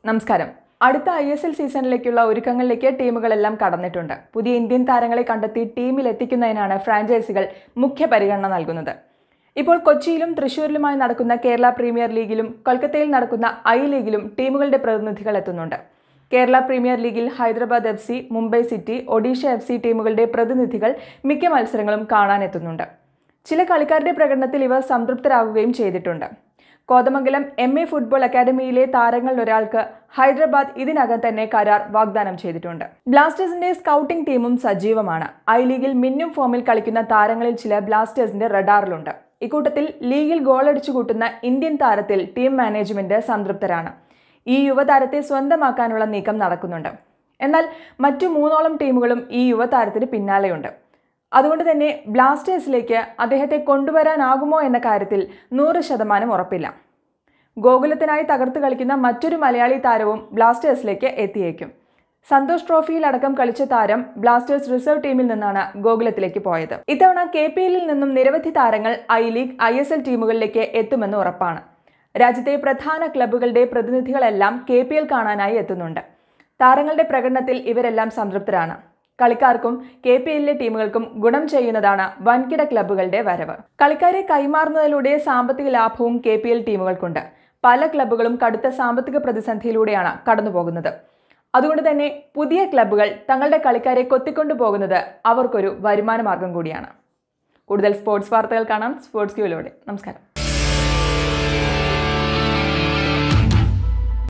നമസ്കാരം. അടുത്ത ISL സീസണിലേക്കുള്ള ഒരുക്കങ്ങളിലേക്ക് ടീമുകളെല്ലാം കടന്നിട്ടുണ്ട്. പുതിയ ഇന്ത്യൻ താരങ്ങളെ കണ്ടെത്തി ടീമിൽ എത്തിക്കുന്നതിനാണ് ഫ്രാഞ്ചൈസികൾ മുഖ്യ പരിഗണന നൽകുന്നത്. ഇപ്പോൾ കൊച്ചിയിലും തൃശ്ശൂരിലുമായി നടക്കുന്ന കേരള പ്രീമിയർ ലീഗിലും കൊൽക്കത്തയിൽ നടക്കുന്ന ലീഗിലും ടീമുകളുടെ പ്രതിനിധികൾ എത്തുന്നുണ്ട്. കേരള പ്രീമിയർ ലീഗിൽ Hyderabad FC, Mumbai city, Odisha FC ടീമുകളുടെ പ്രതിനിധികൾ മിക്ക മത്സരങ്ങളും കാണാനെത്തുന്നുണ്ട്. ചില കളിക്കാരുടെ പ്രകടനത്തിൽ ഇവർ സംതൃപ്തരാകുകയും ചെയ്തിട്ടുണ്ട്. കോതമംഗലം MA ഫുട്ബോൾ അക്കാദമിയിലെ താരങ്ങളിലൊരാൾക്ക് ഹൈദരാബാദ് ഇതിനകം തന്നെ കരാർ വാഗ്ദാനം ചെയ്തിട്ടുണ്ട്. ബ്ലാസ്റ്റേഴ്സിന്റെ സ്കൗട്ടിംഗ് ടീമും സജീവമാണ്. ലീഗിൽ മിന്നും ഫോമിൽ കളിക്കുന്ന താരങ്ങളിൽ ചില ബ്ലാസ്റ്റേഴ്സിന്റെ റഡാറിലുണ്ട്. ഇക്കൂട്ടത്തിൽ ലീഗിൽ ഗോളടിച്ചു കൂട്ടുന്ന ഇന്ത്യൻ താരത്തിൽ ടീം മാനേജ്മെന്റ് സംതൃപ്തരാണ്. ഈ യുവതാരത്തെ സ്വന്തമാക്കാനുള്ള നീക്കം നടക്കുന്നുണ്ട്. എന്നാൽ മറ്റു 3 ടീമുകളും ഈ യുവതാരത്തിന് പിന്നാലെയുണ്ട്. അതുകൊണ്ട് തന്നെ ബ്ലാസ്റ്റേഴ്സിലേക്ക് അദ്ദേഹത്തെ കൊണ്ടുവരാനാകുമോ എന്ന കാര്യത്തിൽ 100% ഉറപ്പില്ല. ഗോകുലത്തിനായി തകർത്ത് കളിക്കുന്ന മറ്റൊരു മലയാളി താരവും ബ്ലാസ്റ്റേഴ്സിലേക്ക് എത്തിയേക്കും. സന്തോഷ് ട്രോഫിയിലടക്കം കളിച്ച താരം ബ്ലാസ്റ്റേഴ്സ് റിസർവ് ടീമിൽ നിന്നാണ് ഗോകുലത്തിലേക്ക് പോയത്. ഇത്തവണ KPL നിന്നും നിരവധി താരങ്ങൾ ലീഗ് ISL ടീമുകളിലേക്ക് എത്തുമെന്ന് ഉറപ്പാണ്. രാജ്യത്തെ പ്രധാന ക്ലബ്ബുകളുടെ പ്രതിനിധികളെല്ലാം KPL കാണാനായി എത്തുന്നുണ്ട്. താരങ്ങളുടെ പ്രകടനത്തിൽ ഇവരെല്ലാം സംതൃപ്തരാണ്. കളിക്കാർക്കും KPL ടീമുകൾക്കും ഗുണം ചെയ്യുന്നതാണ് വൻകിട ക്ലബ്ബുകളുടെ വരവ്. കളിക്കാരെ കൈമാറുന്നതിലൂടെ സാമ്പത്തിക ലാഭവും KPL ടീമുകൾക്കുണ്ട്. പല ക്ലബ്ബുകളും കടുത്ത സാമ്പത്തിക പ്രതിസന്ധിയിലൂടെയാണ് കടന്നുപോകുന്നത്. അതുകൊണ്ട് തന്നെ പുതിയ ക്ലബ്ബുകൾ തങ്ങളുടെ കളിക്കാരെ കൊത്തിക്കൊണ്ടുപോകുന്നത് അവർക്കൊരു വരുമാന മാർഗം കൂടിയാണ്. കൂടുതൽ സ്പോർട്സ് വാർത്തകൾ കാണാം സ്പോർട്സ് ക്യൂയിലൂടെ. നമസ്കാരം.